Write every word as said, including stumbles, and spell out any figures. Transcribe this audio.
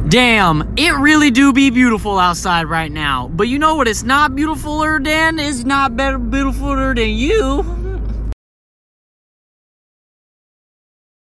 Damn, it really do be beautiful outside right now. But you know what it's not beautifuler than? It's not better beautifuler than you.